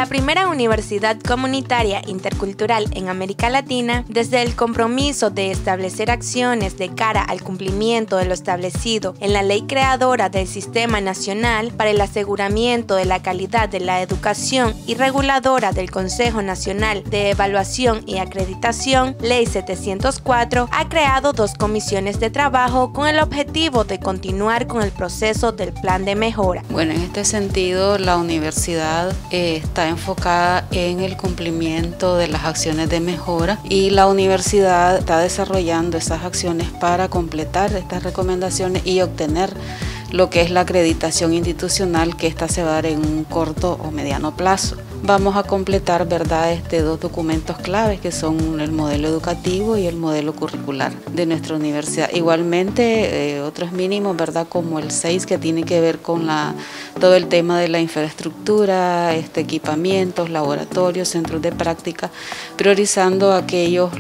La primera universidad comunitaria intercultural en América Latina, desde el compromiso de establecer acciones de cara al cumplimiento de lo establecido en la Ley Creadora del Sistema Nacional para el Aseguramiento de la Calidad de la Educación y reguladora del Consejo Nacional de Evaluación y Acreditación, Ley 704, ha creado 2 comisiones de trabajo con el objetivo de continuar con el proceso del plan de mejora. Bueno, en este sentido, la universidad está enfocada en el cumplimiento de las acciones de mejora y la universidad está desarrollando esas acciones para completar estas recomendaciones y obtener lo que es la acreditación institucional, que esta se va a dar en un corto o mediano plazo. Vamos a completar, ¿verdad?, 2 documentos claves que son el modelo educativo y el modelo curricular de nuestra universidad. Igualmente, otros mínimos, ¿verdad?, como el 6, que tiene que ver con todo el tema de la infraestructura, equipamientos, laboratorios, centros de práctica, priorizando aquellas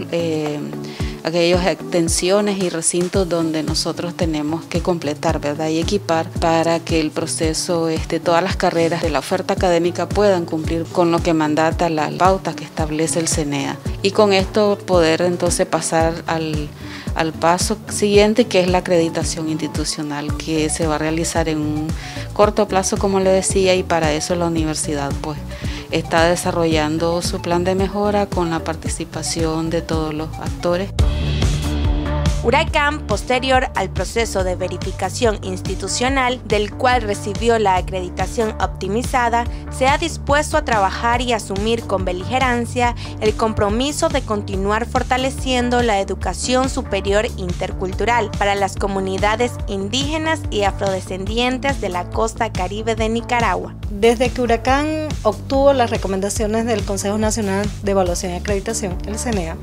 extensiones y recintos donde nosotros tenemos que completar, ¿verdad?, y equipar para que el proceso, todas las carreras de la oferta académica puedan cumplir con lo que mandata las pautas que establece el CNEA. Y con esto poder entonces pasar al paso siguiente, que es la acreditación institucional, que se va a realizar en un corto plazo, como le decía, y para eso la universidad pues está desarrollando su plan de mejora con la participación de todos los actores. Huracán, posterior al proceso de verificación institucional, del cual recibió la acreditación optimizada, se ha dispuesto a trabajar y asumir con beligerancia el compromiso de continuar fortaleciendo la educación superior intercultural para las comunidades indígenas y afrodescendientes de la costa caribe de Nicaragua. Desde que Huracán obtuvo las recomendaciones del Consejo Nacional de Evaluación y Acreditación, el CNEA,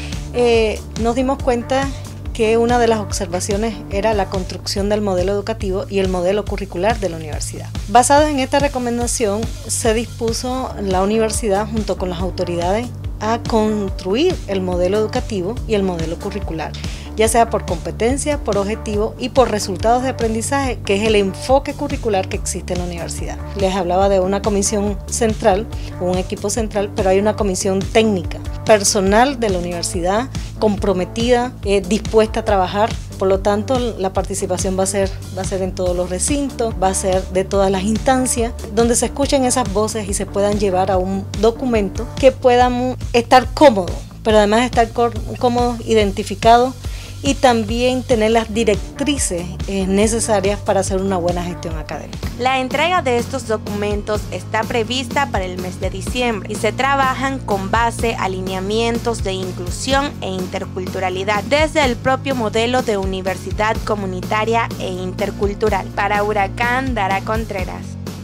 nos dimos cuenta que una de las observaciones era la construcción del modelo educativo y el modelo curricular de la universidad. Basado en esta recomendación, se dispuso la universidad junto con las autoridades a construir el modelo educativo y el modelo curricular, ya sea por competencia, por objetivo y por resultados de aprendizaje, que es el enfoque curricular que existe en la universidad. Les hablaba de una comisión central, un equipo central, pero hay una comisión técnica, personal de la universidad, comprometida, dispuesta a trabajar. Por lo tanto, la participación va a ser en todos los recintos, va a ser de todas las instancias, donde se escuchen esas voces y se puedan llevar a un documento que puedan estar cómodos, pero además estar cómodos, identificados, y también tener las directrices necesarias para hacer una buena gestión académica. La entrega de estos documentos está prevista para el mes de diciembre y se trabajan con base a lineamientos de inclusión e interculturalidad desde el propio modelo de universidad comunitaria e intercultural. Para Huracán, Dara Contreras.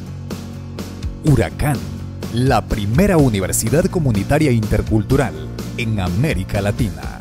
Huracán, la primera universidad comunitaria intercultural en América Latina.